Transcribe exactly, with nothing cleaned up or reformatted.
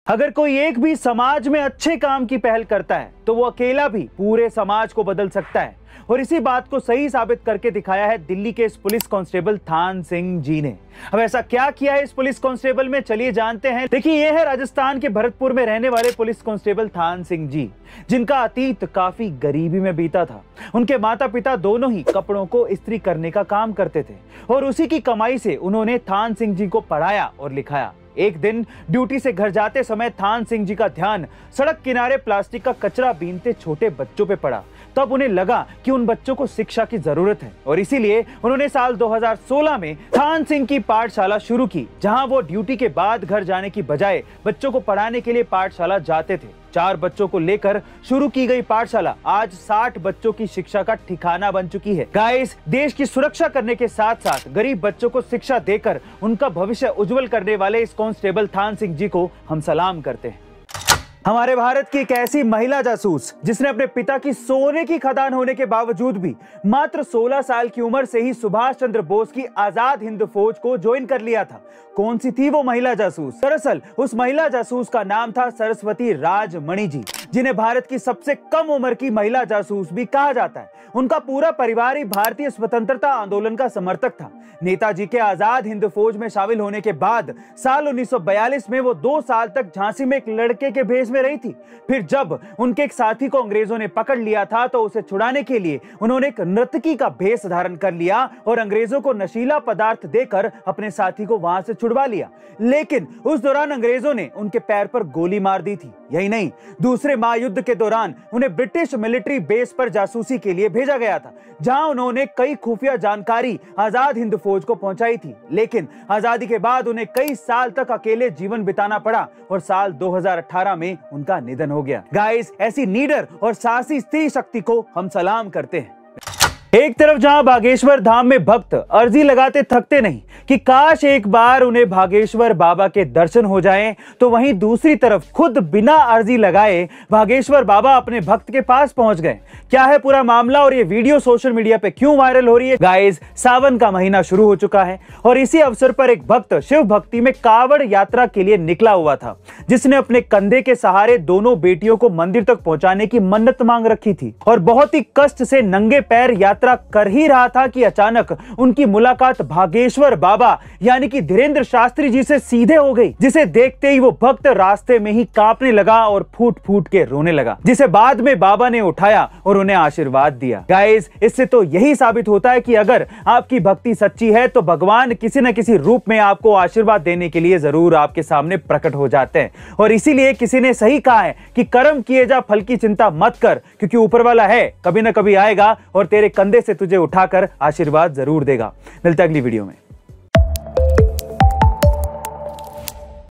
अगर कोई एक भी समाज में अच्छे काम की पहल करता है तो वो अकेला भी पूरे समाज को बदल सकता है। और इसी बात को सही साबित करके दिखाया है दिल्ली के इस पुलिस कांस्टेबल थान सिंह जी ने। अब ऐसा क्या किया है इस पुलिस कांस्टेबल में, चलिए जानते हैं। देखिए, ये है राजस्थान के भरतपुर में रहने वाले पुलिस कांस्टेबल थान सिंह जी, जिनका अतीत काफी गरीबी में बीता था। उनके माता पिता दोनों ही कपड़ों को इस्त्री करने का काम करते थे और उसी की कमाई से उन्होंने थान सिंह जी को पढ़ाया और लिखाया। एक दिन ड्यूटी से घर जाते समय थान सिंह जी का ध्यान सड़क किनारे प्लास्टिक का कचरा बीनते छोटे बच्चों पे पड़ा। तब उन्हें लगा कि उन बच्चों को शिक्षा की जरूरत है और इसीलिए उन्होंने साल दो हज़ार सोलह में थान सिंह की पाठशाला शुरू की, जहां वो ड्यूटी के बाद घर जाने की बजाय बच्चों को पढ़ाने के लिए पाठशाला जाते थे। चार बच्चों को लेकर शुरू की गई पाठशाला आज साठ बच्चों की शिक्षा का ठिकाना बन चुकी है। गाइस, देश की सुरक्षा करने के साथ साथ गरीब बच्चों को शिक्षा देकर उनका भविष्य उज्जवल करने वाले इस कांस्टेबल थान सिंह जी को हम सलाम करते हैं। हमारे भारत की एक ऐसी महिला जासूस जिसने अपने पिता की सोने की खदान होने के बावजूद भी मात्र सोलह साल की उम्र से ही सुभाष चंद्र बोस की आजाद हिंद फौज को ज्वाइन कर लिया था। कौन सी थी वो महिला जासूस? दरअसल उस महिला जासूस का नाम था सरस्वती राजमणि जी, जिन्हें भारत की सबसे कम उम्र की महिला जासूस भी कहा जाता है। उनका पूरा परिवार ही भारतीय स्वतंत्रता आंदोलन का समर्थक था। नेताजी के आजाद हिंद फौज में शामिल होने के बाद साल उन्नीस सौ बयालीस में वो दो साल तक झांसी में एक लड़के के भेष में रही थी। फिर जब उनके एक साथी को अंग्रेजों ने पकड़ लिया था तो उसे छुड़ाने के लिए उन्होंने एक नर्तकी का भेष धारण कर लिया और अंग्रेजों को नशीला पदार्थ देकर अपने साथी को वहां से छुड़वा लिया। लेकिन उस दौरान अंग्रेजों ने उनके पैर पर गोली मार दी थी। यही नहीं, दूसरे महायुद्ध के दौरान उन्हें ब्रिटिश मिलिट्री बेस पर जासूसी के लिए भेजा गया था, जहां उन्होंने कई खुफिया जानकारी आजाद हिंद फौज को पहुंचाई थी। लेकिन आजादी के बाद उन्हें कई साल तक अकेले जीवन बिताना पड़ा और साल दो हज़ार अठारह में उनका निधन हो गया। गाइस, ऐसी नीडर और साहसी स्त्री शक्ति को हम सलाम करते हैं। एक तरफ जहां बागेश्वर धाम में भक्त अर्जी लगाते थकते नहीं कि काश एक बार उन्हें बागेश्वर बाबा के दर्शन हो जाएं, तो वहीं दूसरी तरफ खुद बिना अर्जी लगाए बागेश्वर बाबा अपने भक्त के पास पहुंच गए। क्या है पूरा मामला और ये वीडियो सोशल मीडिया पे क्यों वायरल हो रही है? गाइस, सावन का महीना शुरू हो चुका है और इसी अवसर पर एक भक्त शिव भक्ति में कावड़ यात्रा के लिए निकला हुआ था, जिसने अपने कंधे के सहारे दोनों बेटियों को मंदिर तक पहुंचाने की मन्नत मांग रखी थी और बहुत ही कष्ट से नंगे पैर यात्रा कर ही रहा था कि अचानक उनकी मुलाकात भागेश्वर बाबा यानी कि धीरेन्द्र शास्त्री जी से सीधे हो गई, जिसे देखते ही वो भक्त रास्ते में ही कांपने लगा और फूट फूट के रोने लगा, जिसे बाद में बाबा ने उठाया और उन्हें आशीर्वाद दिया। गाइस, इससे तो यही साबित होता है कि अगर आपकी भक्ति सच्ची है तो भगवान किसी न किसी रूप में आपको आशीर्वाद देने के लिए जरूर आपके सामने प्रकट हो जाते हैं। और इसीलिए किसी ने सही कहा है कि कर्म किए जा, फल की चिंता मत कर, क्योंकि ऊपर वाला है कभी न कभी आएगा और तेरे कंधे से तुझे उठाकर आशीर्वाद जरूर देगा। मिलता है अगली वीडियो में।